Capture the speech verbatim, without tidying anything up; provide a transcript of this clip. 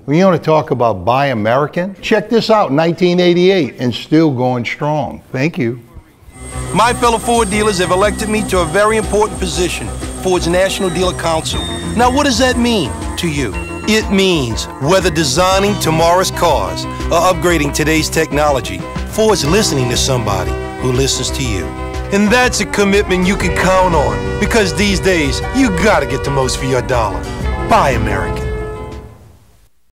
You want to talk about Buy American? Check this out, nineteen eighty-eight, and still going strong. Thank you. My fellow Ford dealers have elected me to a very important position, Ford's National Dealer Council. Now, what does that mean to you? It means whether designing tomorrow's cars or upgrading today's technology, Ford's listening to somebody who listens to you. And that's a commitment you can count on, because these days, you gotta get the most for your dollar. Buy American.